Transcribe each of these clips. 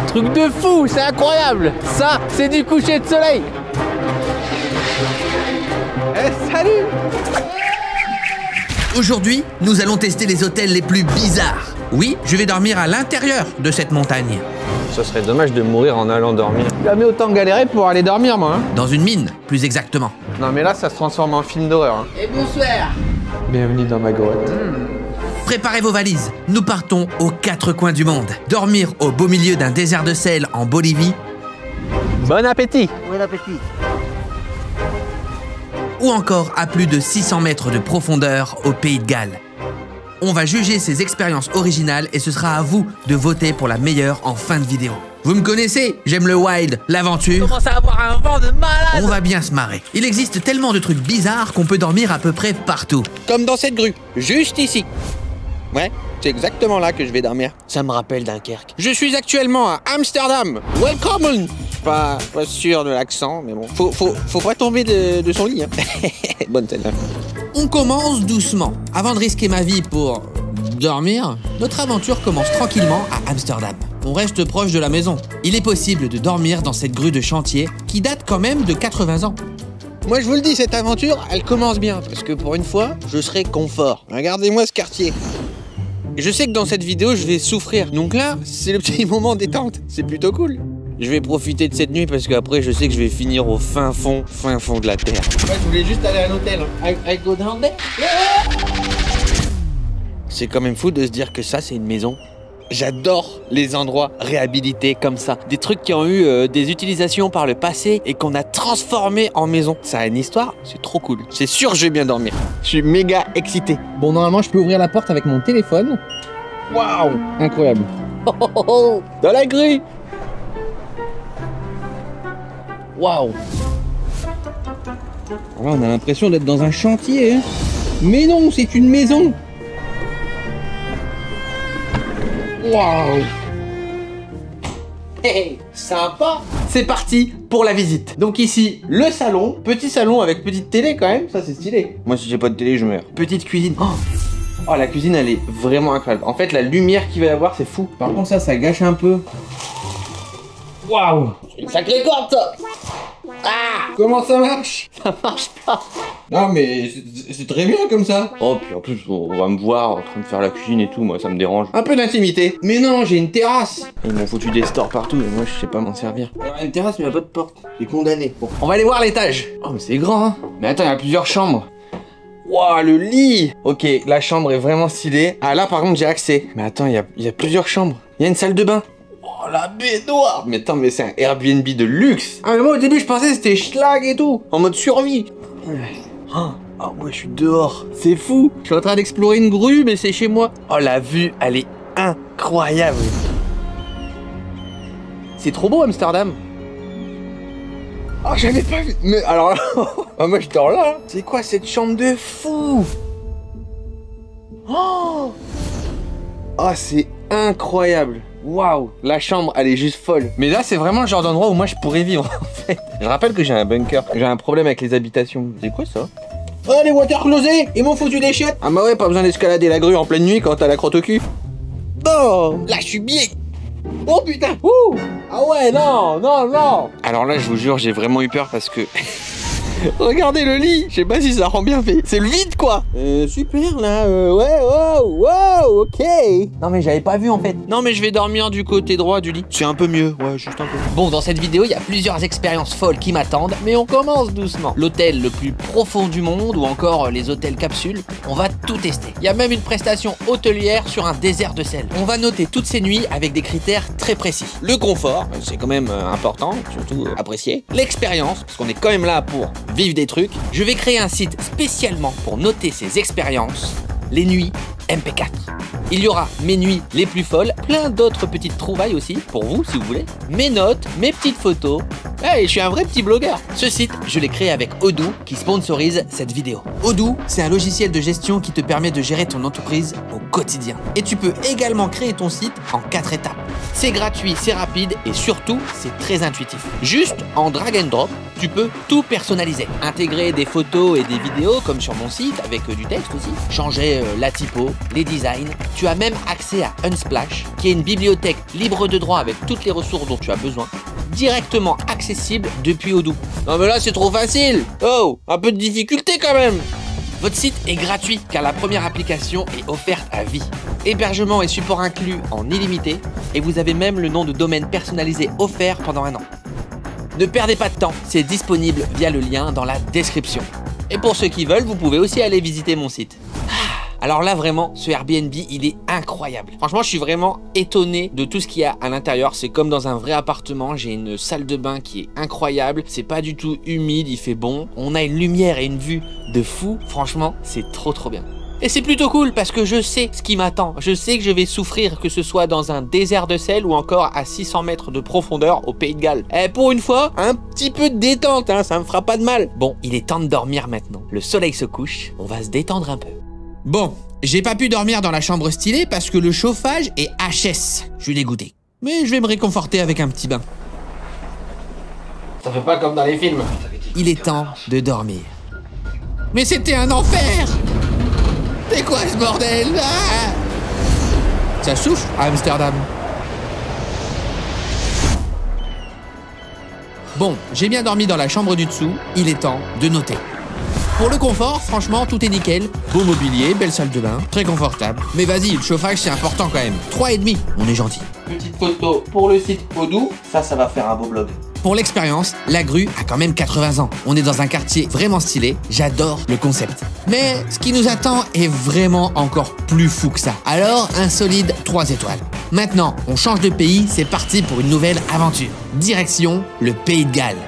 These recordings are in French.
Truc de fou, c'est incroyable. Ça, c'est du coucher de soleil. Eh, salut. Aujourd'hui, nous allons tester les hôtels les plus bizarres. Oui, je vais dormir à l'intérieur de cette montagne. Ce serait dommage de mourir en allant dormir. J'ai jamais autant galéré pour aller dormir, moi. Hein. Dans une mine, plus exactement. Non, mais là, ça se transforme en film d'horreur. Hein. Et bonsoir. Bienvenue dans ma grotte. Préparez vos valises. Nous partons aux quatre coins du monde. Dormir au beau milieu d'un désert de sel en Bolivie. Bon appétit. Bon appétit. Ou encore à plus de 600 mètres de profondeur au Pays de Galles. On va juger ces expériences originales et ce sera à vous de voter pour la meilleure en fin de vidéo. Vous me connaissez, j'aime le wild, l'aventure. Commence à avoir un vent de malade. On va bien se marrer. Il existe tellement de trucs bizarres qu'on peut dormir à peu près partout. Comme dans cette grue, juste ici. Ouais, c'est exactement là que je vais dormir. Ça me rappelle Dunkerque. Je suis actuellement à Amsterdam. Welcome. Pas sûr de l'accent, mais bon. Faut pas tomber de son lit. Hein. Bonne celle-là. On commence doucement. Avant de risquer ma vie pour dormir, notre aventure commence tranquillement à Amsterdam. On reste proche de la maison. Il est possible de dormir dans cette grue de chantier qui date quand même de 80 ans. Moi, je vous le dis, cette aventure, elle commence bien. Parce que pour une fois, je serai confort. Regardez-moi ce quartier. Je sais que dans cette vidéo, je vais souffrir. Donc là, c'est le petit moment détente. C'est plutôt cool. Je vais profiter de cette nuit parce qu'après, je sais que je vais finir au fin fond de la terre. Moi, je voulais juste aller à l'hôtel. I go down there. C'est quand même fou de se dire que ça, c'est une maison. J'adore les endroits réhabilités comme ça. Des trucs qui ont eu des utilisations par le passé et qu'on a transformés en maison. Ça a une histoire, c'est trop cool. C'est sûr que je vais bien dormir. Je suis méga excité. Bon, normalement, je peux ouvrir la porte avec mon téléphone. Waouh, incroyable. Dans la grue. Waouh. On a l'impression d'être dans un chantier. Hein. Mais non, c'est une maison. Waouh. Hey, sympa. C'est parti pour la visite. Donc ici, le salon. Petit salon avec petite télé quand même. Ça, c'est stylé. Moi, si j'ai pas de télé, je meurs. Petite cuisine. Oh, la cuisine, elle est vraiment incroyable. En fait, la lumière qu'il va y avoir, c'est fou. Par contre, ça gâche un peu. Waouh. Une sacrée corde, ça. Ah. Comment ça marche? Ça marche pas. Non, mais c'est très bien comme ça. Oh, puis en plus, on va me voir en train de faire la cuisine et tout. Moi, ça me dérange. Un peu d'intimité. Mais non, j'ai une terrasse. Ils m'ont foutu des stores partout et moi, je sais pas m'en servir. Alors, une terrasse, mais il n'y a pas de porte. J'ai condamné. Bon, on va aller voir l'étage. Oh, mais c'est grand, hein. Mais attends, il y a plusieurs chambres. Waouh, le lit. Ok, la chambre est vraiment stylée. Ah, là, par contre, j'ai accès. Mais attends, il y a plusieurs chambres. Il y a une salle de bain. Oh, la baignoire. Mais attends, mais c'est un Airbnb de luxe. Ah, mais moi, au début, je pensais que c'était schlag et tout. En mode survie. Oh, moi, je suis dehors. C'est fou. Je suis en train d'explorer une grue, mais c'est chez moi. Oh, la vue, elle est incroyable. C'est trop beau, Amsterdam. Oh, j'avais pas vu. Mais alors là, oh, moi, je dors là. C'est quoi cette chambre de fou? Oh, c'est incroyable. Waouh, la chambre, elle est juste folle. Mais là, c'est vraiment le genre d'endroit où moi, je pourrais vivre, en fait. Je rappelle que j'ai un bunker. J'ai un problème avec les habitations. C'est quoi ça? Oh, les water closés. Ils m'ont foutu des chiottes. Ah bah ouais, pas besoin d'escalader la grue en pleine nuit quand t'as la crotte au cul. Oh, là, je suis bien. Oh putain. Ouh. Ah ouais, non. Alors là, je vous jure, j'ai vraiment eu peur parce que... Regardez le lit. Je sais pas si ça rend bien fait. C'est le vide, quoi. Super, là. Ouais, wow, ok. Non, mais j'avais pas vu, en fait. Non, mais je vais dormir du côté droit du lit. C'est un peu mieux. Ouais, juste un peu. Bon, dans cette vidéo, il y a plusieurs expériences folles qui m'attendent, mais on commence doucement. L'hôtel le plus profond du monde ou encore les hôtels capsules, on va tout tester. Il y a même une prestation hôtelière sur un désert de sel. On va noter toutes ces nuits avec des critères très précis. Le confort, c'est quand même important, surtout apprécié. L'expérience, parce qu'on est quand même là pour vivre des trucs. Je vais créer un site spécialement pour noter ces expériences, les nuits MP4. Il y aura mes nuits les plus folles, plein d'autres petites trouvailles aussi, pour vous si vous voulez, mes notes, mes petites photos. Hey, je suis un vrai petit blogueur. Ce site, je l'ai créé avec Odoo qui sponsorise cette vidéo. Odoo, c'est un logiciel de gestion qui te permet de gérer ton entreprise au quotidien. Et tu peux également créer ton site en 4 étapes. C'est gratuit, c'est rapide et surtout, c'est très intuitif. Juste en drag and drop, tu peux tout personnaliser. Intégrer des photos et des vidéos comme sur mon site avec du texte aussi. Changer la typo, les designs. Tu as même accès à Unsplash, qui est une bibliothèque libre de droit avec toutes les ressources dont tu as besoin, directement accessible depuis Odoo. Non mais là c'est trop facile. Oh, un peu de difficulté quand même. Votre site est gratuit car la première application est offerte à vie. Hébergement et support inclus en illimité et vous avez même le nom de domaine personnalisé offert pendant 1 an. Ne perdez pas de temps, c'est disponible via le lien dans la description. Et pour ceux qui veulent, vous pouvez aussi aller visiter mon site. Alors là vraiment, ce Airbnb, il est incroyable. Franchement, je suis vraiment étonné de tout ce qu'il y a à l'intérieur. C'est comme dans un vrai appartement, j'ai une salle de bain qui est incroyable. C'est pas du tout humide, il fait bon. On a une lumière et une vue de fou. Franchement, c'est trop bien. Et c'est plutôt cool parce que je sais ce qui m'attend. Je sais que je vais souffrir, que ce soit dans un désert de sel ou encore à 600 mètres de profondeur au Pays de Galles. Et pour une fois, un petit peu de détente, hein, ça me fera pas de mal. Bon, il est temps de dormir maintenant. Le soleil se couche, on va se détendre un peu. Bon, j'ai pas pu dormir dans la chambre stylée parce que le chauffage est HS. Je suis dégoûté. Mais je vais me réconforter avec un petit bain. Ça fait pas comme dans les films. Il est temps de dormir. Mais c'était un enfer! C'est quoi ce bordel? Ah! Ça souffle à Amsterdam. Bon, j'ai bien dormi dans la chambre du dessous. Il est temps de noter. Pour le confort, franchement, tout est nickel. Beau mobilier, belle salle de bain, très confortable. Mais vas-y, le chauffage, c'est important quand même. 3,5, on est gentil. Petite photo pour le site Odoo. Ça va faire un beau blog. Pour l'expérience, la grue a quand même 80 ans. On est dans un quartier vraiment stylé. J'adore le concept. Mais ce qui nous attend est vraiment encore plus fou que ça. Alors, un solide 3 étoiles. Maintenant, on change de pays. C'est parti pour une nouvelle aventure. Direction le Pays de Galles.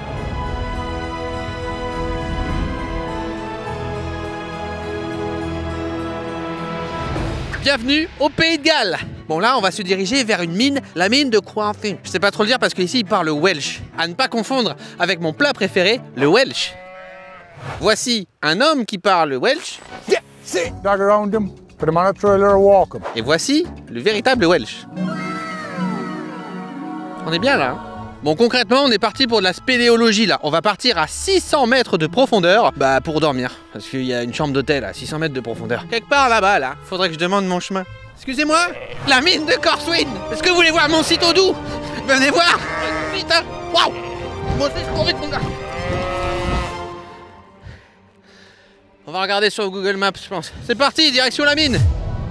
Bienvenue au Pays de Galles. Bon là on va se diriger vers une mine, la mine de Quantin. Je sais pas trop le dire parce qu'ici il parle Welsh. À ne pas confondre avec mon plat préféré, le Welsh. Voici un homme qui parle Welsh. Et voici le véritable Welsh. On est bien là hein. Bon concrètement on est parti pour de la spéléologie là. On va partir à 600 mètres de profondeur pour dormir. Parce qu'il y a une chambre d'hôtel à 600 mètres de profondeur. Quelque part là-bas là, faudrait que je demande mon chemin. Excusez-moi, la mine de Corswin. Est-ce que vous voulez voir mon site Odoo? Venez voir. Vite hein. Waouh. Bon, je vais trop vite mon gars. On va regarder sur Google Maps je pense. C'est parti, direction la mine.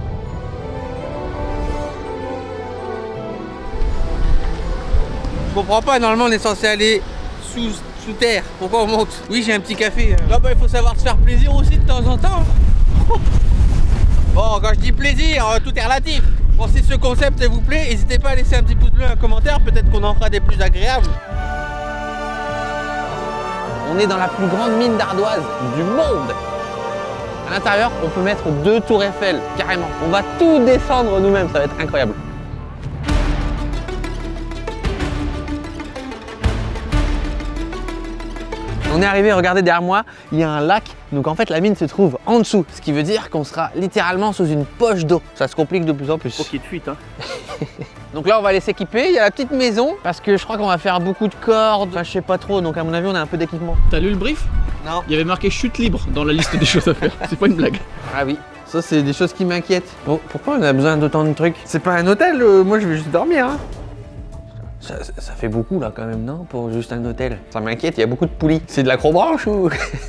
Je comprends pas, normalement on est censé aller sous terre. Pourquoi on monte? Oui, j'ai un petit café. Là il faut savoir se faire plaisir aussi de temps en temps. Bon, quand je dis plaisir, tout est relatif. Bon, si ce concept vous plaît, n'hésitez pas à laisser un petit pouce bleu, un commentaire, peut-être qu'on en fera des plus agréables. On est dans la plus grande mine d'ardoise du monde. À l'intérieur, on peut mettre 2 tours Eiffel, carrément. On va tout descendre nous-mêmes, ça va être incroyable. On est arrivé, regardez derrière moi, il y a un lac. Donc en fait la mine se trouve en dessous, ce qui veut dire qu'on sera littéralement sous une poche d'eau. Ça se complique de plus en plus. Faut qu'il y ait de fuite hein. Donc là on va aller s'équiper, il y a la petite maison, parce que je crois qu'on va faire beaucoup de cordes, enfin je sais pas trop, donc à mon avis on a un peu d'équipement. T'as lu le brief? Non. Il y avait marqué chute libre dans la liste des choses à faire, c'est pas une blague. Ah oui, ça c'est des choses qui m'inquiètent. Bon, pourquoi on a besoin d'autant de trucs? C'est pas un hôtel, moi je vais juste dormir hein. Ça fait beaucoup là quand même, non? Pour juste un hôtel. Ça m'inquiète, il y a beaucoup de poulies. C'est de l'acrobranche ou?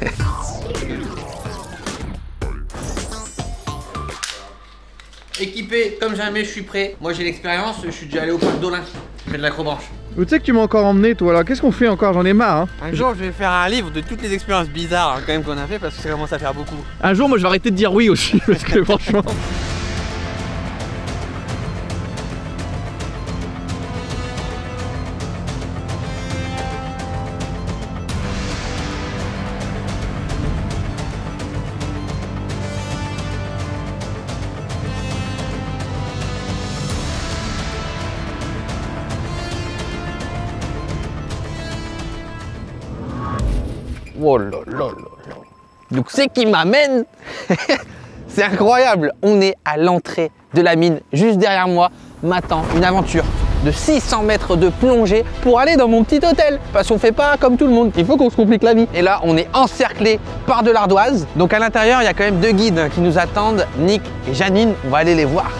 Équipé comme jamais, je suis prêt. Moi j'ai l'expérience, je suis déjà allé au parc d'Olin. Je fais de l'acrobranche. Tu sais que tu m'as encore emmené toi là, qu'est-ce qu'on fait encore? J'en ai marre hein. Un jour je vais faire un livre de toutes les expériences bizarres quand même qu'on a fait parce que ça commence à faire beaucoup. Un jour moi je vais arrêter de dire oui aussi parce que franchement... Oh là là là là. Donc c'est qui m'amène C'est incroyable. On est à l'entrée de la mine. Juste derrière moi m'attend une aventure de 600 mètres de plongée pour aller dans mon petit hôtel. Parce qu'on fait pas comme tout le monde, il faut qu'on se complique la vie. Et là, on est encerclé par de l'ardoise. Donc à l'intérieur, il y a quand même 2 guides qui nous attendent, Nick et Janine. On va aller les voir.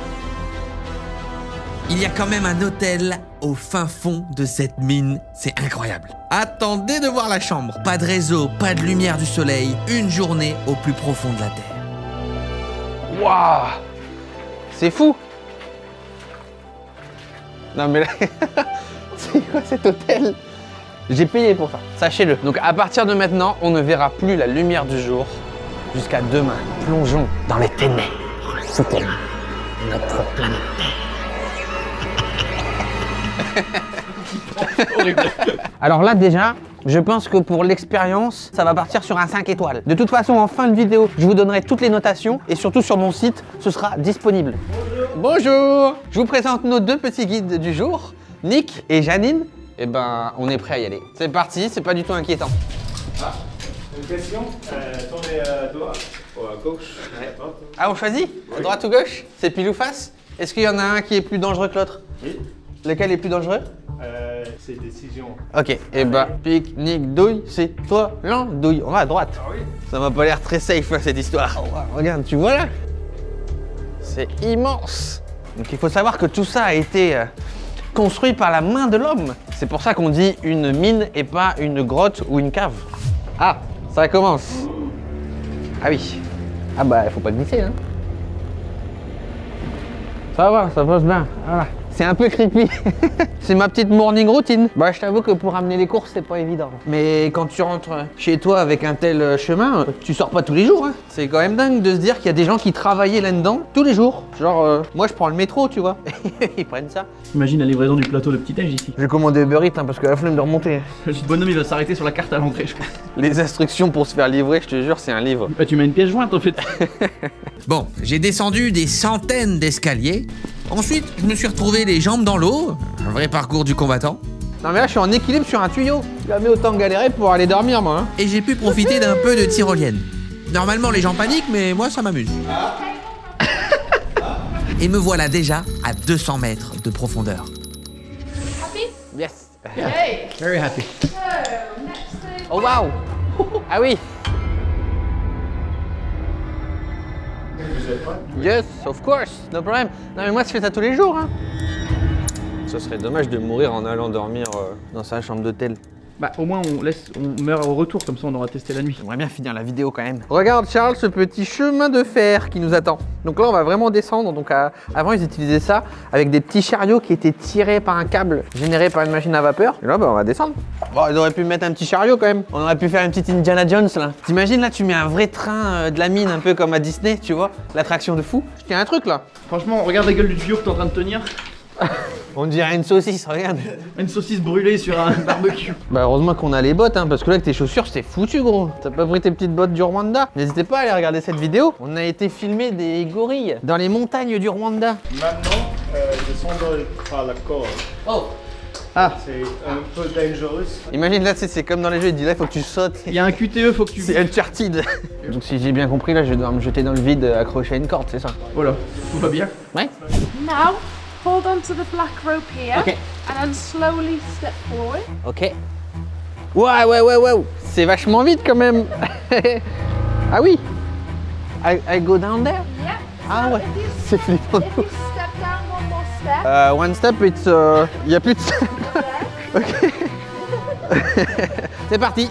Il y a quand même un hôtel au fin fond de cette mine. C'est incroyable. Attendez de voir la chambre. Pas de réseau, pas de lumière du soleil. Une journée au plus profond de la terre. Waouh! C'est fou! Non mais là, c'est quoi cet hôtel? J'ai payé pour ça, sachez-le. Donc à partir de maintenant, on ne verra plus la lumière du jour jusqu'à demain. Plongeons dans les ténèbres. C'était notre planète Terre. Alors là déjà, je pense que pour l'expérience, ça va partir sur un 5 étoiles. De toute façon, en fin de vidéo, je vous donnerai toutes les notations et surtout sur mon site, ce sera disponible. Bonjour! Je vous présente nos 2 petits guides du jour, Nick et Janine. Eh ben, on est prêt à y aller. C'est parti, c'est pas du tout inquiétant. Ah, une question. Tournez à droite ou à gauche. Ah, on choisit? À droite ou gauche? C'est pile ou face? Est-ce qu'il y en a un qui est plus dangereux que l'autre? Oui. Lequel est plus dangereux? C'est décision. Ok, et bah, pique-nique, douille, c'est toi, l'andouille. On va à droite. Ah oui. Ça m'a pas l'air très safe là, cette histoire. Oh, wow, regarde, tu vois là? C'est immense. Donc il faut savoir que tout ça a été construit par la main de l'homme. C'est pour ça qu'on dit une mine et pas une grotte ou une cave. Ah, ça commence. Ah oui. Ah bah, il faut pas glisser, hein. Ça va, ça passe bien. Voilà. C'est un peu creepy. C'est ma petite morning routine. Bah, je t'avoue que pour ramener les courses, c'est pas évident. Mais quand tu rentres chez toi avec un tel chemin, tu sors pas tous les jours. Hein. C'est quand même dingue de se dire qu'il y a des gens qui travaillaient là-dedans tous les jours. Genre, moi, je prends le métro, tu vois. Ils prennent ça. Imagine la livraison du plateau de petit-déj ici. J'ai commandé Uber Eats hein, parce que la flemme de remonter. Le bonhomme il va s'arrêter sur la carte à l'entrée, je crois. Les instructions pour se faire livrer, je te jure, c'est un livre. Bah, tu mets une pièce jointe en fait. Bon, j'ai descendu des centaines d'escaliers. Ensuite, je me suis retrouvé les jambes dans l'eau. Un vrai parcours du combattant. Non mais là, je suis en équilibre sur un tuyau. Jamais autant galéré pour aller dormir, moi. Hein. Et j'ai pu profiter d'un peu de tyrolienne. Normalement, les gens paniquent, mais moi, ça m'amuse. Et me voilà déjà à 200 mètres de profondeur. Yes. Hey. Very happy. So, next thing. Oh waouh. Ah oui. Vous êtes prêts? Yes, of course, no problem. Non mais moi je fais ça tous les jours. Hein. Ce serait dommage de mourir en allant dormir dans sa chambre d'hôtel. Bah au moins on meurt au retour, comme ça on aura testé la nuit. J'aimerais bien finir la vidéo quand même. Regarde Charles, ce petit chemin de fer qui nous attend. Donc là on va vraiment descendre. Donc avant ils utilisaient ça avec des petits chariots qui étaient tirés par un câble généré par une machine à vapeur. Et là bah, on va descendre. Bon, ils auraient pu mettre un petit chariot quand même. On aurait pu faire une petite Indiana Jones là. T'imagines là tu mets un vrai train de la mine un peu comme à Disney, tu vois, l'attraction de fou. Je tiens un truc là. Franchement, regarde la gueule du tuyau que t'es en train de tenir. On dirait une saucisse, regarde. Une saucisse brûlée sur un barbecue. Bah heureusement qu'on a les bottes, hein, parce que là avec tes chaussures c'était foutu gros. T'as pas pris tes petites bottes du Rwanda? N'hésitez pas à aller regarder cette vidéo. On a été filmer des gorilles dans les montagnes du Rwanda. Maintenant, descendre par la corde. Oh. Ah. C'est un peu dangereux. Imagine là c'est comme dans les jeux, il dit là il faut que tu sautes. Il y a un QTE, faut que tu... C'est Uncharted. Donc si j'ai bien compris là je dois me jeter dans le vide accroché à une corde, c'est ça? Voilà, tout va bien. Ouais. Now, hold on to the black rope here. Okay. And then slowly step forward. Ok. Ouais. C'est vachement vite quand même. Ah oui. I go down there? Yeah. Ah So ouais. if you- C'est flippant. If you step down one more step. One step, it's... y a plus de step. Ok. C'est parti.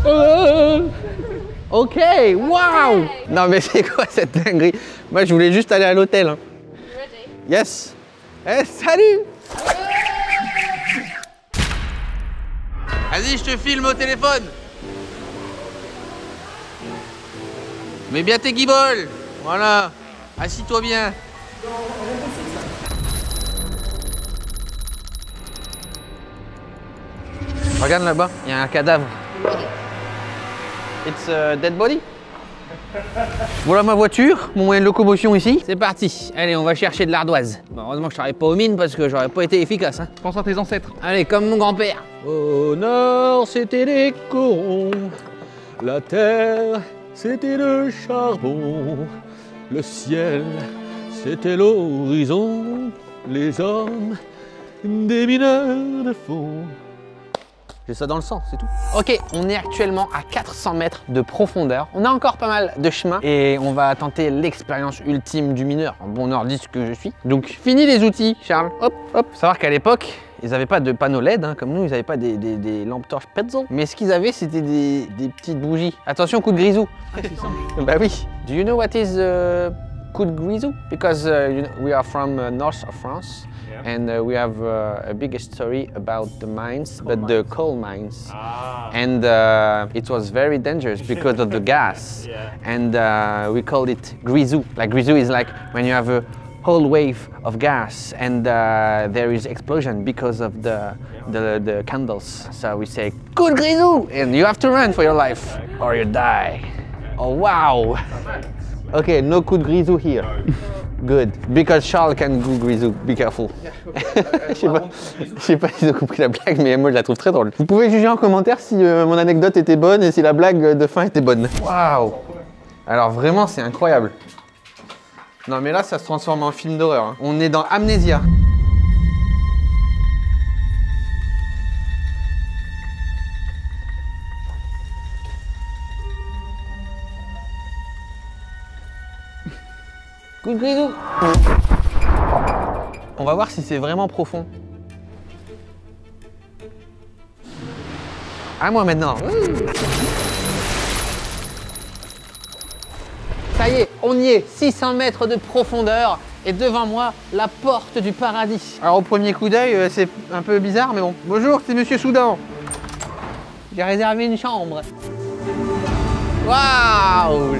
Ok, waouh. Non mais c'est quoi cette dinguerie? Moi je voulais juste aller à l'hôtel. Hein. You ready? Yes. Eh, salut. Vas-y, je te filme au téléphone. Mets bien tes guibolles. Voilà. Assis-toi bien. Regarde là-bas, il y a un cadavre. It's a dead body. Voilà ma voiture, mon moyen de locomotion ici. C'est parti. Allez, on va chercher de l'ardoise. Bon, heureusement que je travaille pas aux mines parce que j'aurais pas été efficace. Hein. Pense à tes ancêtres. Allez, comme mon grand-père. Au nord, c'était les corons. La terre, c'était le charbon. Le ciel, c'était l'horizon. Les hommes, des mineurs de fond. J'ai ça dans le sang, c'est tout. Ok, on est actuellement à 400 mètres de profondeur. On a encore pas mal de chemin et on va tenter l'expérience ultime du mineur, en bon nordiste que je suis. Donc, fini les outils, Charles. Hop, hop. Faut savoir qu'à l'époque, ils n'avaient pas de panneaux LED, hein, comme nous, ils n'avaient pas des lampes torches Petzl. Mais ce qu'ils avaient, c'était des petites bougies. Attention, coup de grisou. Bah oui. Do you know what is coup de grisou? Because we are from north of France. And we have a big story about the mines, but the coal mines. And it was very dangerous because of the gas. And we called it grisou. Like grisou is like when you have a whole wave of gas and there is explosion because of the candles. So we say, coup de grisou! And you have to run for your life or you die. Oh wow! Okay, no coup de grisou here. Good, because Charles can go grisou, be careful. Je sais pas si vous avez compris la blague, mais moi je la trouve très drôle. Vous pouvez juger en commentaire si mon anecdote était bonne et si la blague de fin était bonne. Waouh! Alors vraiment, c'est incroyable. Non mais là, ça se transforme en film d'horreur. Hein. On est dans Amnésia. Coup de grisou. On va voir si c'est vraiment profond. À moi maintenant. Ça y est, on y est. 600 mètres de profondeur. Et devant moi, la porte du paradis. Alors au premier coup d'œil, c'est un peu bizarre, mais bon. Bonjour, c'est Monsieur Soudan. J'ai réservé une chambre. Waouh!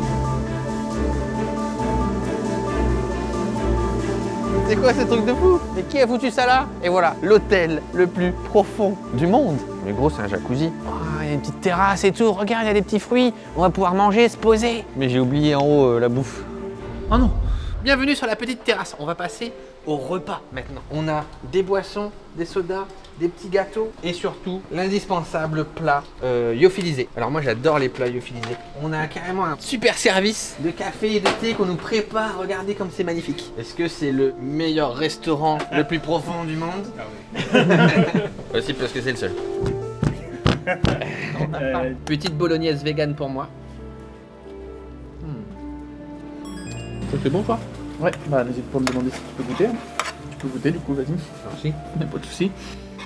C'est quoi ce truc de fou? Mais qui a foutu ça là? Et voilà, l'hôtel le plus profond du monde. Mais gros, c'est un jacuzzi. Oh, il y a une petite terrasse et tout. Regarde, il y a des petits fruits. On va pouvoir manger, se poser. Mais j'ai oublié en haut la bouffe. Oh non! Bienvenue sur la petite terrasse. On va passer au repas maintenant. On a des boissons, des sodas, des petits gâteaux et surtout l'indispensable plat lyophilisé. Alors moi j'adore les plats lyophilisés. On a carrément un super service de café et de thé qu'on nous prépare. Regardez comme c'est magnifique. Est-ce que c'est le meilleur restaurant le plus profond du monde? Ah oui. Possible parce que c'est le seul. Petite bolognaise vegan pour moi. Ça fait bon quoi? Ouais, bah n'hésite pas à me demander si tu peux goûter. Tu peux goûter du coup, vas-y. Merci. Pas de soucis.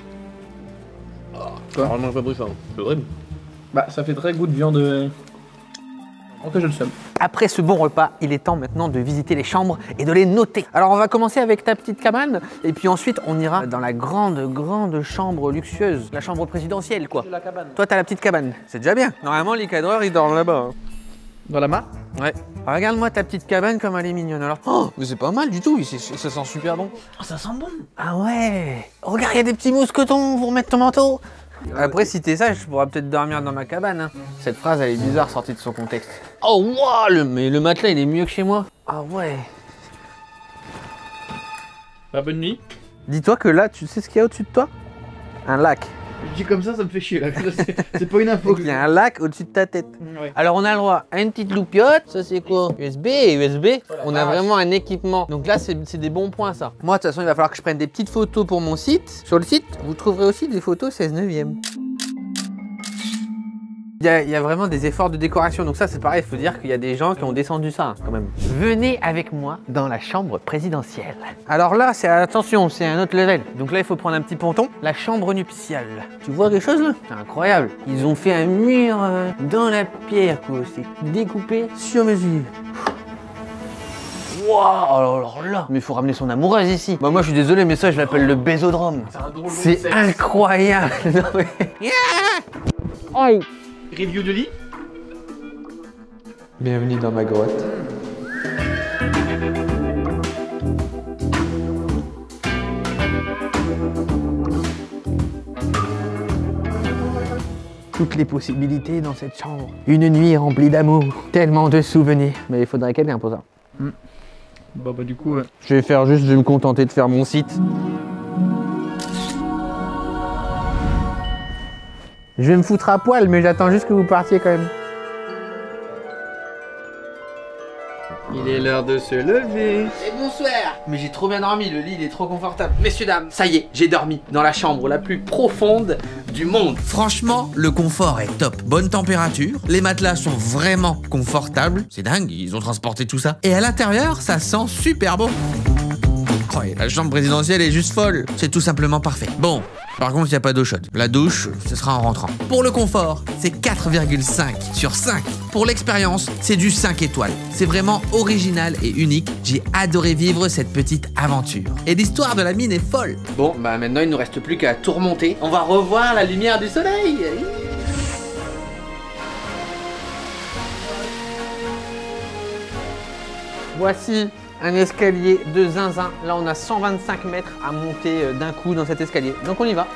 Quoi? Vraiment pas bruit, c'est vrai. Bah ça fait très goût de viande. Ok, je le somme. Après ce bon repas, il est temps maintenant de visiter les chambres et de les noter. Alors on va commencer avec ta petite cabane et puis ensuite on ira dans la grande chambre luxueuse, la chambre présidentielle quoi. La cabane. Toi t'as la petite cabane, c'est déjà bien. Normalement les cadreurs ils dorment là-bas. Hein. Dans la main? Ouais. Ah, regarde-moi ta petite cabane comme elle est mignonne alors. Oh, mais c'est pas mal du tout, ça sent super bon. Oh, ça sent bon. Ah ouais. Regarde, il y a des petits mousquetons pour mettre ton manteau. Après, si t'es sage, je pourrais peut-être dormir dans ma cabane. Hein. Cette phrase, elle est bizarre sortie de son contexte. Oh, wow, mais le matelas, il est mieux que chez moi. Ah ouais. Bah, bonne nuit. Dis-toi que là, tu sais ce qu'il y a au-dessus de toi? Un lac. Je dis comme ça me fait chier là. C'est pas une info. Il y a un lac au-dessus de ta tête. Ouais. Alors on a le droit à une petite loupiote. Ça c'est quoi? USB. On a vraiment un équipement. Donc là c'est des bons points ça. Moi de toute façon il va falloir que je prenne des petites photos pour mon site. Sur le site vous trouverez aussi des photos 16/9. Il y a vraiment des efforts de décoration, donc ça c'est pareil, il faut dire qu'il y a des gens qui ont descendu ça quand même. Venez avec moi dans la chambre présidentielle. Alors là, attention, c'est un autre level. Donc là, il faut prendre un petit ponton. La chambre nuptiale. Tu vois quelque chose là? C'est incroyable. Ils ont fait un mur dans la pierre, quoi. C'est découpé sur mesure. Waouh, alors là. Mais il faut ramener son amoureuse ici. Bah moi je suis désolé, mais ça je l'appelle le bésodrome. C'est incroyable. Non, mais... Review de lit. Bienvenue dans ma grotte. Toutes les possibilités dans cette chambre. Une nuit remplie d'amour, tellement de souvenirs. Mais il faudrait quelqu'un pour ça. Bon bah du coup... Je vais me contenter de faire mon site. Je vais me foutre à poil, mais j'attends juste que vous partiez quand même. Il est l'heure de se lever. Et bonsoir. Mais j'ai trop bien dormi, le lit il est trop confortable. Messieurs, dames, ça y est, j'ai dormi dans la chambre la plus profonde du monde. Franchement, le confort est top. Bonne température, les matelas sont vraiment confortables. C'est dingue, ils ont transporté tout ça. Et à l'intérieur, ça sent super bon. Oh, et la chambre présidentielle est juste folle. C'est tout simplement parfait. Bon, par contre, il n'y a pas d'eau chaude. La douche, ce sera en rentrant. Pour le confort, c'est 4,5 sur 5. Pour l'expérience, c'est du 5 étoiles. C'est vraiment original et unique. J'ai adoré vivre cette petite aventure. Et l'histoire de la mine est folle. Bon, bah maintenant il ne reste plus qu'à tout remonter. On va revoir la lumière du soleil. Voici un escalier de zinzin. Là, on a 125 mètres à monter d'un coup dans cet escalier. Donc on y va.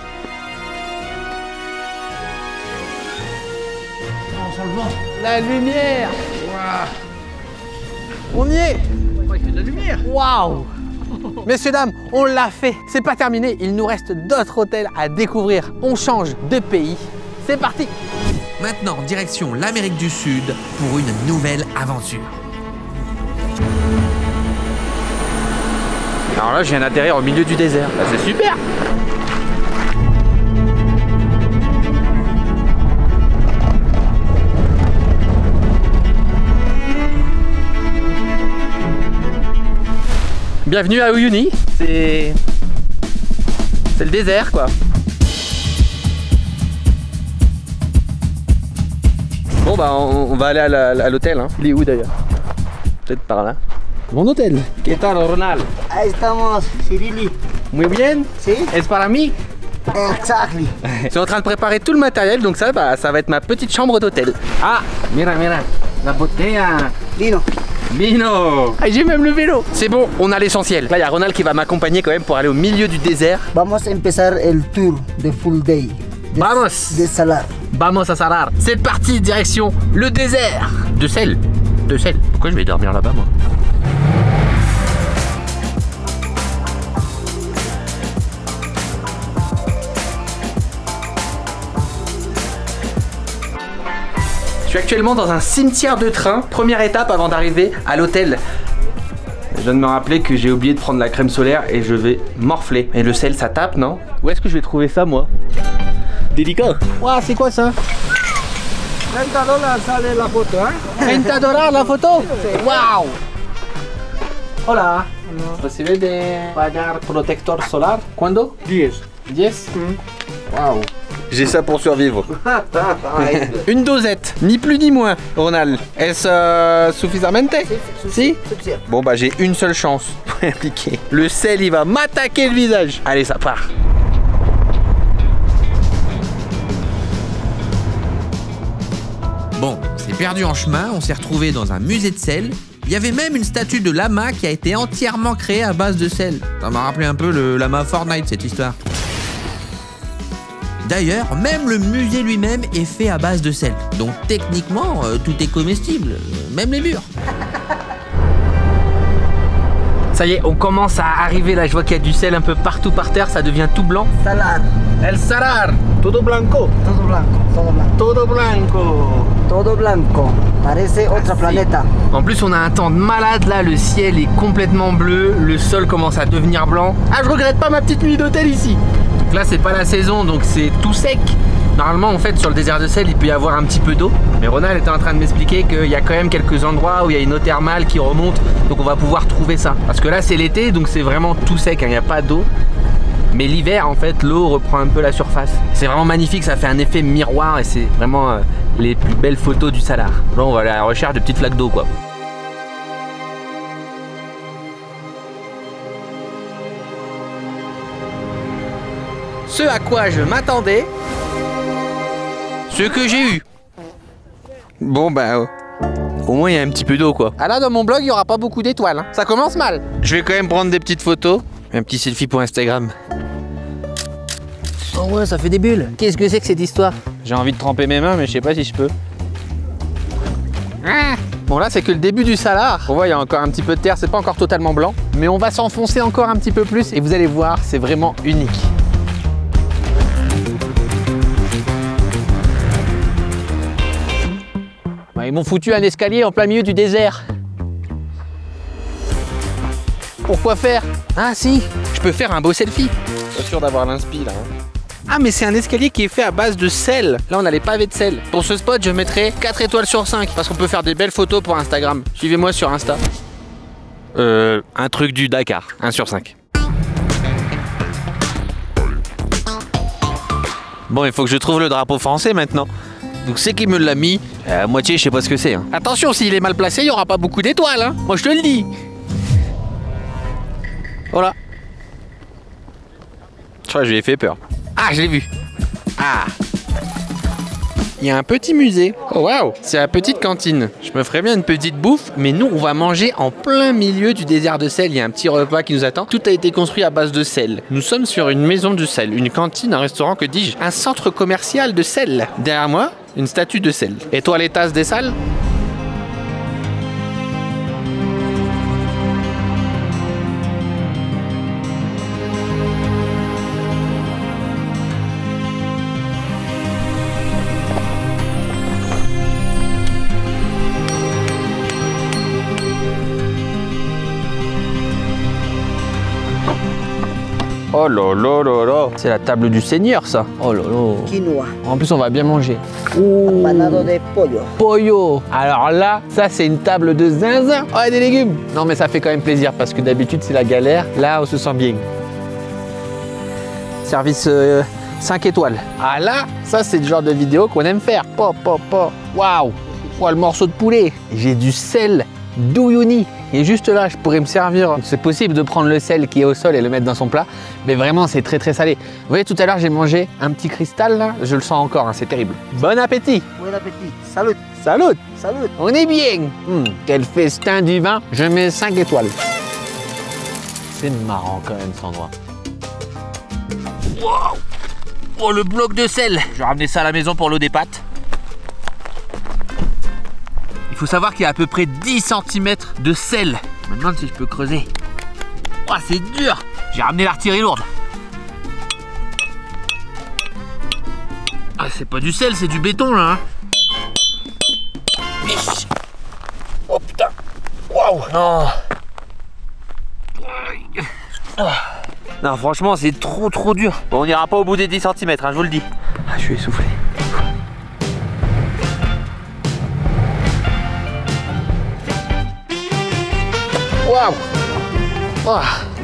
On sent le vent. La lumière. Wow. On y est. Oh, il fait de la lumière. Waouh. Messieurs, dames, on l'a fait. C'est pas terminé. Il nous reste d'autres hôtels à découvrir. On change de pays. C'est parti. Maintenant, direction l'Amérique du Sud pour une nouvelle aventure. Alors là, je viens d'atterrir au milieu du désert. Là, c'est super. Bienvenue à Uyuni. C'est le désert, quoi. Bon, bah, on va aller à l'hôtel. Hein. Il est où d'ailleurs? Peut-être par là. Mon hôtel. ¿Qué tal, Ronald? Ahí estamos, Cirili. Muy bien. Sí, Es para mí. exactly. Je suis en train de préparer tout le matériel, donc ça va être ma petite chambre d'hôtel. Ah, mira, la botella. Vino. Vino. Ah, j'ai même le vélo. C'est bon, on a l'essentiel. Là, il y a Ronald qui va m'accompagner quand même pour aller au milieu du désert. Vamos a empezar el tour de full day. Vamos. De Salar. Vamos a Salar. C'est parti, direction le désert. De sel. De sel. Pourquoi je vais dormir là-bas, moi? Je suis actuellement dans un cimetière de train, première étape avant d'arriver à l'hôtel. Je viens de me rappeler que j'ai oublié de prendre la crème solaire et je vais morfler. Et le sel, ça tape, non? Où est-ce que je vais trouver ça, moi? Délicat. Ouah, c'est quoi ça? 30 dólares sale la photo, hein? 30 $ la photo? Waouh! Hola. Recibe de pagar protector solar. ¿Cuándo? 10. 10? Waouh. J'ai ça pour survivre. Une dosette, ni plus ni moins, Ronald. Est-ce suffisamment? Si? Bon bah j'ai une seule chance pour appliquer. Le sel il va m'attaquer le visage. Allez, ça part. Bon, c'est perdu en chemin, on s'est retrouvé dans un musée de sel. Il y avait même une statue de lama qui a été entièrement créée à base de sel. Ça m'a rappelé un peu le lama Fortnite, cette histoire. D'ailleurs, même le musée lui-même est fait à base de sel. Donc techniquement, tout est comestible, même les murs. Ça y est, on commence à arriver là, je vois qu'il y a du sel un peu partout par terre, ça devient tout blanc. Salar. El Salar, todo blanco. Todo blanco, todo blanco. Todo blanco. Todo blanco. Parece otra planeta. En plus, on a un temps de malade là, le ciel est complètement bleu, le sol commence à devenir blanc. Ah, je regrette pas ma petite nuit d'hôtel ici. Donc là, c'est pas la saison, donc c'est tout sec. Normalement, en fait, sur le désert de sel, il peut y avoir un petit peu d'eau. Mais Ronald était en train de m'expliquer qu'il y a quand même quelques endroits où il y a une eau thermale qui remonte. Donc on va pouvoir trouver ça. Parce que là, c'est l'été, donc c'est vraiment tout sec, hein, il n'y a pas d'eau. Mais l'hiver, en fait, l'eau reprend un peu la surface. C'est vraiment magnifique, ça fait un effet miroir et c'est vraiment les plus belles photos du Salar. Là, on va aller à la recherche de petites flaques d'eau, quoi. Ce à quoi je m'attendais, ce que j'ai eu. Bon bah au moins il y a un petit peu d'eau quoi. Ah là dans mon blog il n'y aura pas beaucoup d'étoiles, hein. Ça commence mal. Je vais quand même prendre des petites photos. Un petit selfie pour Instagram. Oh ouais, ça fait des bulles. Qu'est-ce que c'est que cette histoire? J'ai envie de tremper mes mains mais je sais pas si je peux. Bon là c'est que le début du Salar. On voit il y a encore un petit peu de terre, c'est pas encore totalement blanc. Mais on va s'enfoncer encore un petit peu plus et vous allez voir c'est vraiment unique. Ils m'ont foutu un escalier en plein milieu du désert. Pourquoi faire? Ah si, je peux faire un beau selfie. Pas sûr d'avoir l'inspi là. Hein. Ah mais c'est un escalier qui est fait à base de sel. Là on a les pavés de sel. Pour ce spot je mettrai 4 étoiles sur 5 parce qu'on peut faire des belles photos pour Instagram. Suivez-moi sur Insta. Un truc du Dakar, 1 sur 5. Bon, il faut que je trouve le drapeau français maintenant. Donc c'est qui me l'a mis, à moitié je sais pas ce que c'est. Hein. Attention, s'il est mal placé, il n'y aura pas beaucoup d'étoiles. Hein. Moi je te le dis. Voilà. Je crois que je lui ai fait peur. Ah, je l'ai vu. Ah. Il y a un petit musée. Oh waouh, c'est la petite cantine. Je me ferais bien une petite bouffe, mais nous on va manger en plein milieu du désert de sel. Il y a un petit repas qui nous attend. Tout a été construit à base de sel. Nous sommes sur une maison de sel, une cantine, un restaurant, que dis-je, un centre commercial de sel. Derrière moi, une statue de sel. Et toi les tasses des salles? Oh là là là là. C'est la table du Seigneur ça. Oh là là. Quinoa. En plus on va bien manger. Ouh. Panado de pollo. Pollo. Alors là, ça c'est une table de zinzin. Oh, et des légumes. Non mais ça fait quand même plaisir parce que d'habitude c'est la galère. Là on se sent bien. Service 5 étoiles. Ah là, ça c'est le genre de vidéo qu'on aime faire. Pop, pop, pop. Waouh. Oh, le morceau de poulet. J'ai du sel douillouni. Et juste là, je pourrais me servir. C'est possible de prendre le sel qui est au sol et le mettre dans son plat. Mais vraiment, c'est très très salé. Vous voyez, tout à l'heure, j'ai mangé un petit cristal là. Je le sens encore, hein, c'est terrible. Bon appétit. Bon appétit. Salut. Salut. Salut. On est bien. Quel festin divin. Je mets 5 étoiles. C'est marrant quand même cet endroit. Wow. Oh, le bloc de sel. Je vais ramener ça à la maison pour l'eau des pâtes. Il faut savoir qu'il y a à peu près 10 cm de sel. Je me demande si je peux creuser. Oh, c'est dur. J'ai ramené l'artillerie lourde. Ah, c'est pas du sel, c'est du béton là. Hein. Oh putain. Waouh. Non. Non, franchement, c'est trop dur. Bon, on n'ira pas au bout des 10 cm, hein, je vous le dis. Ah, je suis essoufflé. Waouh. Oh.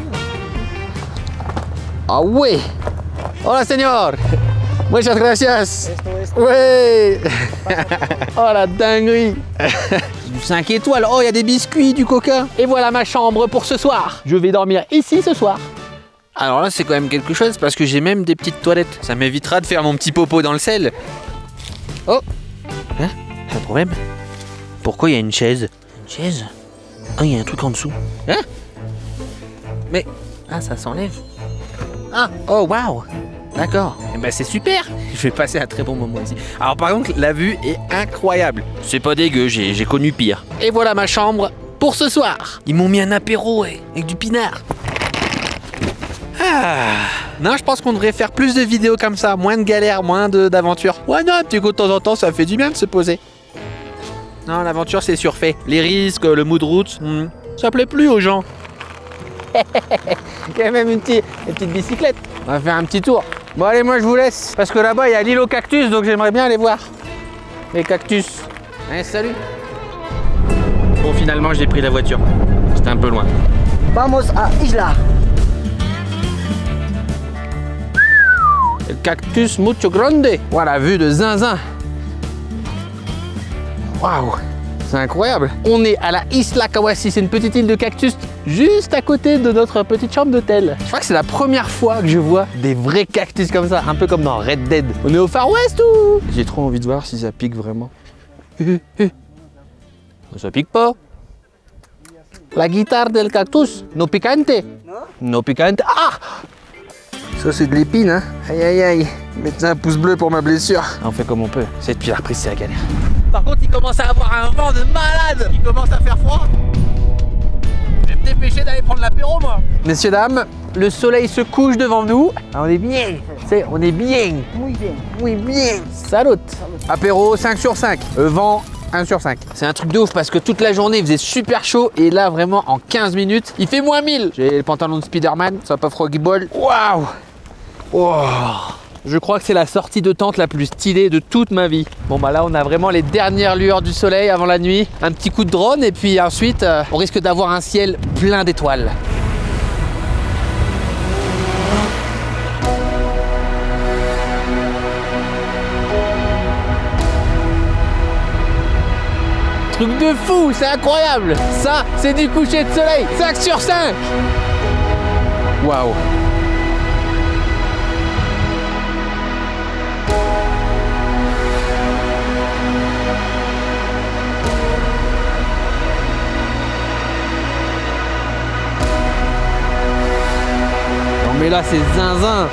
Ah ouais. Hola señor. Muchas gracias. Ouais. Oh la dinguerie. Du 5 étoiles. Oh, il y a des biscuits, du coca. Et voilà ma chambre pour ce soir. Je vais dormir ici ce soir. Alors là, c'est quand même quelque chose parce que j'ai même des petites toilettes. Ça m'évitera de faire mon petit popo dans le sel. Oh. Hein? Pas de problème. Pourquoi il y a une chaise? Une chaise? Ah, il y a un truc en dessous. Hein? Mais... Ah, ça s'enlève. Ah, oh, waouh. D'accord. Eh ben, c'est super. Je vais passer un très bon moment ici. Alors, par contre, la vue est incroyable. C'est pas dégueu, j'ai connu pire. Et voilà ma chambre pour ce soir. Ils m'ont mis un apéro, ouais, avec du pinard. Ah. Non, je pense qu'on devrait faire plus de vidéos comme ça. Moins de galères, moins d'aventures. Ouais, non, un petit coup de temps en temps, ça fait du bien de se poser. Non, l'aventure c'est surfait. Les risques, le mood route, ça plaît plus aux gens. Il y a même une petite bicyclette. On va faire un petit tour. Bon allez, moi je vous laisse. Parce que là-bas il y a l'île aux cactus, donc j'aimerais bien aller voir les cactus. Allez, salut. Bon, finalement j'ai pris la voiture. C'était un peu loin. Vamos a Isla. Le cactus mucho grande. Voilà, vue de zinzin. Waouh, c'est incroyable. On est à la Isla Kawasi, c'est une petite île de cactus juste à côté de notre petite chambre d'hôtel. Je crois que c'est la première fois que je vois des vrais cactus comme ça, un peu comme dans Red Dead. On est au Far West ou? J'ai trop envie de voir si ça pique vraiment. Ça pique pas. La guitare del cactus, no picante. No picante. Ah! Ça c'est de l'épine, hein. Aïe aïe aïe. Mettez un pouce bleu pour ma blessure. On fait comme on peut. C'est depuis la reprise, c'est la galère. Par contre, il commence à avoir un vent de malade. Il commence à faire froid. Je vais me dépêcher d'aller prendre l'apéro, moi. Messieurs, dames, le soleil se couche devant nous. On est bien. C'est, on est bien. Muy bien. Oui, bien. Salut. Apéro 5 sur 5. Vent 1 sur 5. C'est un truc de ouf parce que toute la journée il faisait super chaud et là vraiment en 15 minutes il fait moins 1000. J'ai le pantalon de Spider-Man, ça va pas Froggy Ball. Waouh! Wow. Je crois que c'est la sortie de tente la plus stylée de toute ma vie. Bon bah là on a vraiment les dernières lueurs du soleil avant la nuit. Un petit coup de drone et puis ensuite on risque d'avoir un ciel plein d'étoiles. Truc de fou, c'est incroyable. Ça, c'est du coucher de soleil. 5 sur 5. Waouh. Non mais là, c'est zinzin.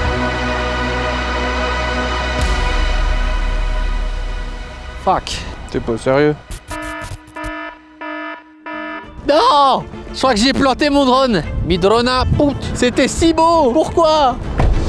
Fuck. T'es pas sérieux? Non! Je crois que j'ai planté mon drone. Mi drone a put. C'était si beau. Pourquoi?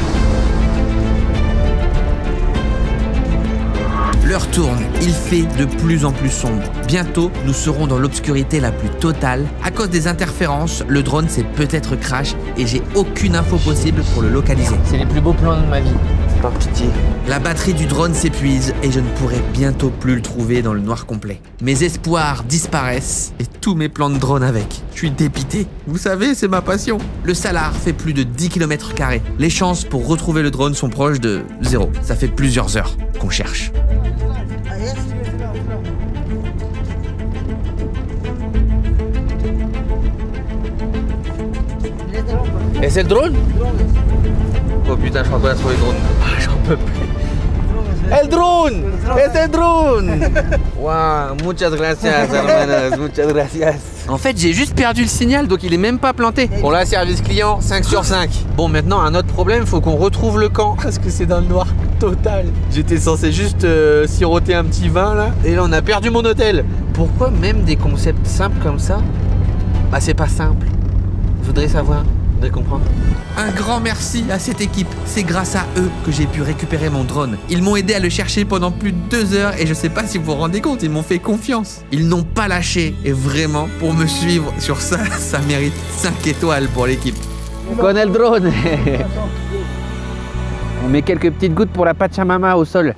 L'heure tourne, il fait de plus en plus sombre. Bientôt, nous serons dans l'obscurité la plus totale. À cause des interférences, le drone s'est peut-être crash et j'ai aucune info possible pour le localiser. C'est les plus beaux plans de ma vie. Par pitié. La batterie du drone s'épuise et je ne pourrai bientôt plus le trouver dans le noir complet. Mes espoirs disparaissent et tous mes plans de drone avec. Je suis dépité. Vous savez, c'est ma passion. Le salar fait plus de 10 km². Les chances pour retrouver le drone sont proches de 0. Ça fait plusieurs heures qu'on cherche. Et c'est le drone? Oh putain, je crois qu'on a trouvé le drone. J'en peux plus. El drone! C'est el drone! Wow, muchas gracias, hermanos, muchas gracias. En fait, j'ai juste perdu le signal, donc il est même pas planté. Bon là, service client, 5 sur 5. Bon, maintenant, un autre problème, faut qu'on retrouve le camp. Parce que c'est dans le noir total. J'étais censé juste siroter un petit vin là. Et là, on a perdu mon hôtel. Pourquoi même des concepts simples comme ça? Bah, c'est pas simple. Je voudrais savoir. De comprendre. Un grand merci à cette équipe. C'est grâce à eux que j'ai pu récupérer mon drone. Ils m'ont aidé à le chercher pendant plus de 2 heures et je sais pas si vous vous rendez compte, ils m'ont fait confiance. Ils n'ont pas lâché et vraiment, pour me suivre sur ça, ça mérite 5 étoiles pour l'équipe. Con el drone. On met quelques petites gouttes pour la Pachamama au sol.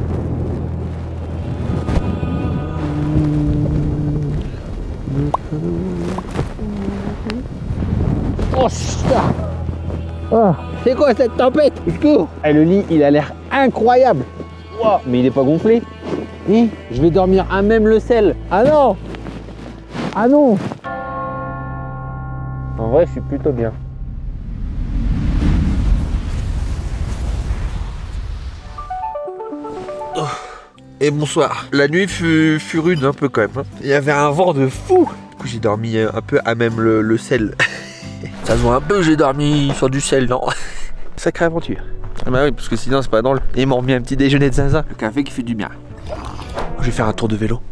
Oh putain! Oh, c'est quoi cette tempête? Je cours! Et le lit, il a l'air incroyable! Wow. Mais il est pas gonflé? Et je vais dormir à même le sel! Ah non! Ah non! En vrai, je suis plutôt bien. Oh. Et bonsoir. La nuit fut rude un peu quand même. Hein. Il y avait un vent de fou. Du coup, j'ai dormi un peu à même le sel. Ça se voit un peu, j'ai dormi sur du sel, non? Sacrée aventure. Ah bah oui, parce que sinon c'est pas drôle. Ils m'ont remis un petit déjeuner de zinzin. Le café qui fait du bien. Je vais faire un tour de vélo.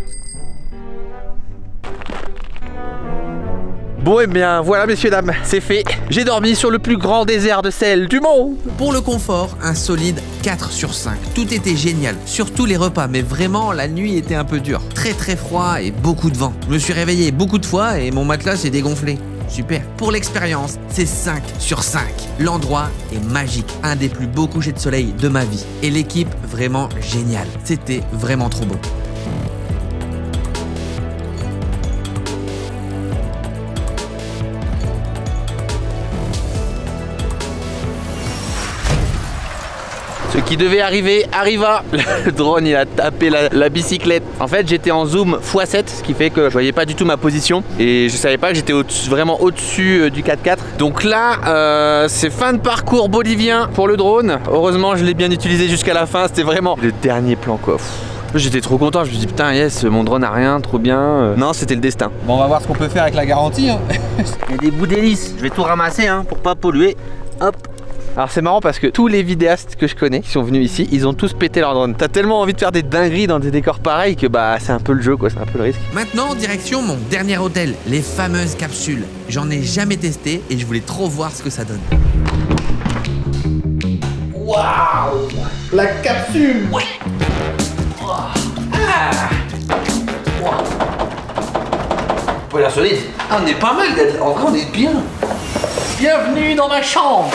Bon et bien voilà messieurs dames, c'est fait. J'ai dormi sur le plus grand désert de sel du monde. Pour le confort, un solide 4 sur 5. Tout était génial, surtout les repas, mais vraiment la nuit était un peu dure. Très très froid et beaucoup de vent. Je me suis réveillé beaucoup de fois et mon matelas s'est dégonflé. Super. Pour l'expérience, c'est 5 sur 5. L'endroit est magique, un des plus beaux couchers de soleil de ma vie. Et l'équipe, vraiment géniale. C'était vraiment trop beau. Ce qui devait arriver, arriva. Le drone, il a tapé la bicyclette. En fait, j'étais en zoom x7, ce qui fait que je voyais pas du tout ma position. Et je savais pas que j'étais vraiment au-dessus du 4x4. Donc là, c'est fin de parcours bolivien pour le drone. Heureusement, je l'ai bien utilisé jusqu'à la fin. C'était vraiment le dernier plan, quoi. J'étais trop content, je me suis dit putain yes, mon drone a rien, trop bien. Non, c'était le destin. Bon, on va voir ce qu'on peut faire avec la garantie. Hein. Il y a des bouts d'hélice, je vais tout ramasser hein, pour pas polluer. Hop. Alors c'est marrant parce que tous les vidéastes que je connais qui sont venus ici, ils ont tous pété leur drone. T'as tellement envie de faire des dingueries dans des décors pareils que bah c'est un peu le jeu quoi, c'est un peu le risque. Maintenant, direction mon dernier hôtel, les fameuses capsules. J'en ai jamais testé et je voulais trop voir ce que ça donne. Waouh! La capsule! Ouais. Ah. pas l'air solide. Ah, on est pas mal, en vrai on est bien. Bienvenue dans ma chambre.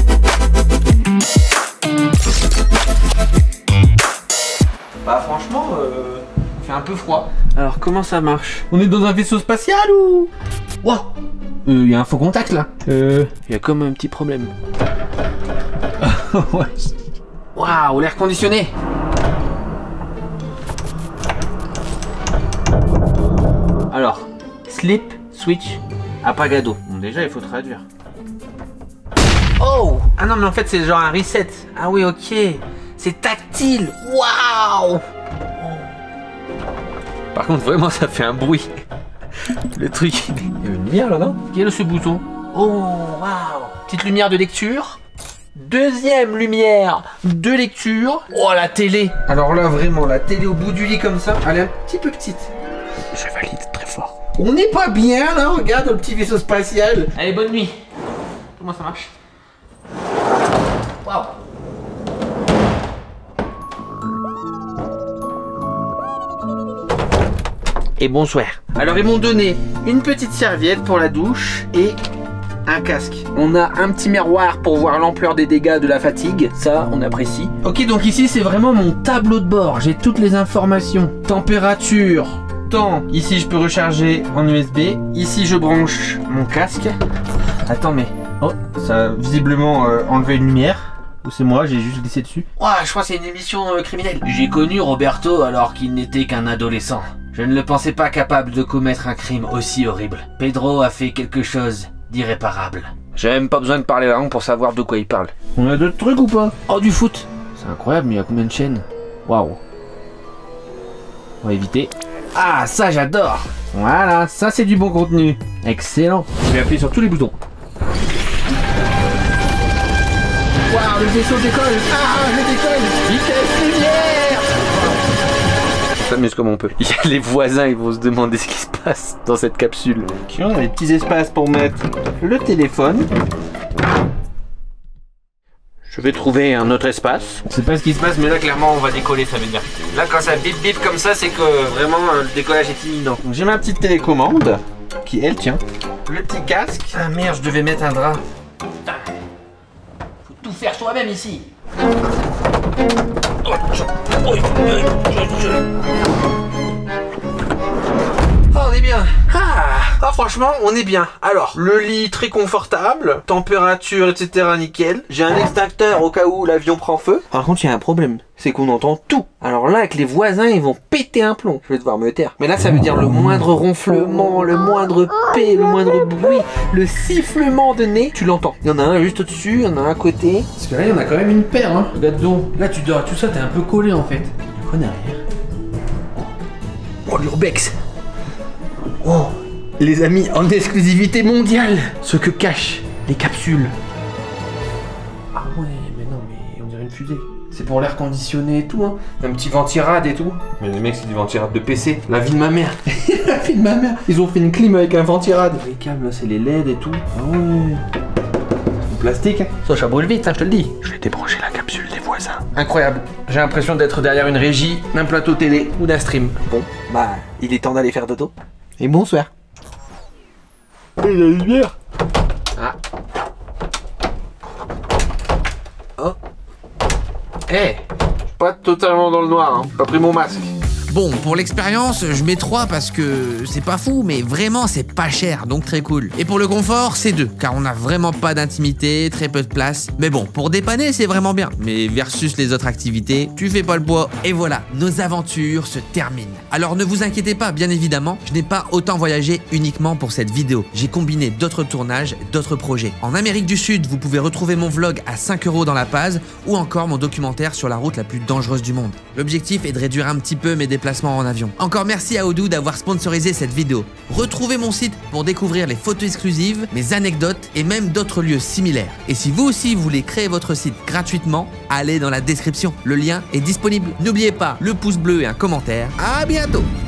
Bah franchement, il fait un peu froid. Alors comment ça marche? On est dans un vaisseau spatial ou? Ouah, il y a un faux contact là. Il y a comme un petit problème. Ouais. Waouh, l'air conditionné. Alors, sleep, switch, apagado. Bon déjà il faut traduire. Oh! Ah non mais en fait c'est genre un reset. Ah oui ok. C'est tactile. Waouh! Par contre vraiment ça fait un bruit. Le truc. Il y a une lumière là non? Quel est ce bouton? Oh waouh! Petite lumière de lecture. Deuxième lumière de lecture. Oh la télé. Alors là vraiment la télé au bout du lit comme ça. Elle est un petit peu petite. Je valide très fort. On n'est pas bien là, regarde le petit vaisseau spatial. Allez, bonne nuit. Comment ça marche? Waouh. Et bonsoir. Alors ils m'ont donné une petite serviette pour la douche et un casque. On a un petit miroir pour voir l'ampleur des dégâts de la fatigue. Ça, on apprécie. Ok, donc ici c'est vraiment mon tableau de bord. J'ai toutes les informations. Température. Temps. Ici je peux recharger en USB. Ici je branche mon casque. Attends mais... Oh, ça a visiblement enlevé une lumière. Ou c'est moi, j'ai juste glissé dessus. Ouah, je crois que c'est une émission criminelle. J'ai connu Roberto alors qu'il n'était qu'un adolescent. Je ne le pensais pas capable de commettre un crime aussi horrible. Pedro a fait quelque chose d'irréparable. J'ai même pas besoin de parler la langue pour savoir de quoi il parle. On a d'autres trucs ou pas? Oh, du foot. C'est incroyable, mais il y a combien de chaînes? Waouh. On va éviter. Ah, ça j'adore. Voilà, ça c'est du bon contenu. Excellent. Je vais appuyer sur tous les boutons. Waouh, le vaisseau décolle. Ah, je décolle. Vitesse lumière. On s'amuse comme on peut. Il y a les voisins, ils vont se demander ce qui se passe dans cette capsule. Qui ont des petits espaces pour mettre le téléphone. Je vais trouver un autre espace. Je sais pas ce qui se passe, mais là clairement on va décoller, ça veut dire. Là quand ça bip bip comme ça, c'est que vraiment le décollage est imminent. Donc j'ai ma petite télécommande qui elle tient. Le petit casque. Ah merde, je devais mettre un drap. Putain. Faut tout faire soi-même ici. Oh, on est bien. Ah, franchement, on est bien. Alors, le lit très confortable, température, etc. nickel. J'ai un extincteur au cas où l'avion prend feu. Par contre, il y a un problème, c'est qu'on entend tout. Alors là, avec les voisins, ils vont péter un plomb. Je vais devoir me taire. Mais là, ça veut dire le moindre ronflement, le moindre le moindre bruit, le sifflement de nez, tu l'entends. Il y en a un juste au-dessus, il y en a un à côté. Parce que là, il y en a quand même une paire, hein. Regarde donc. Là, tu dors tout ça, t'es un peu collé en fait. Quoi derrière? Oh, l'urbex. Oh, les amis, en exclusivité mondiale, ce que cachent les capsules. Ah ouais, mais non, mais on dirait une fusée. C'est pour l'air conditionné et tout, hein. Un petit ventirad et tout. Mais les mecs, c'est du ventirad de PC. La vie de ma mère. La vie de ma mère. Ils ont fait une clim avec un ventirad. Les câbles, là, c'est les LED et tout. Ah ouais. En plastique. Ça brûle vite, hein, je te le dis. Je vais débrancher la capsule des voisins. Incroyable. J'ai l'impression d'être derrière une régie, d'un plateau télé ou d'un stream. Bon, bah, il est temps d'aller faire dodo. Et bonsoir. Et la lumière. Ah. Oh. Eh, pas totalement dans le noir, hein. J'ai pas pris mon masque. Bon, pour l'expérience, je mets 3 parce que c'est pas fou, mais vraiment c'est pas cher, donc très cool. Et pour le confort, c'est 2, car on n'a vraiment pas d'intimité, très peu de place. Mais bon, pour dépanner, c'est vraiment bien. Mais versus les autres activités, tu fais pas le poids. Et voilà, nos aventures se terminent. Alors ne vous inquiétez pas, bien évidemment, je n'ai pas autant voyagé uniquement pour cette vidéo. J'ai combiné d'autres tournages, d'autres projets. En Amérique du Sud, vous pouvez retrouver mon vlog à 5 € dans la Paz, ou encore mon documentaire sur la route la plus dangereuse du monde. L'objectif est de réduire un petit peu mes déplacements en avion. Encore merci à Odoo d'avoir sponsorisé cette vidéo. Retrouvez mon site pour découvrir les photos exclusives, mes anecdotes et même d'autres lieux similaires. Et si vous aussi voulez créer votre site gratuitement, allez dans la description. Le lien est disponible. N'oubliez pas le pouce bleu et un commentaire. À bientôt!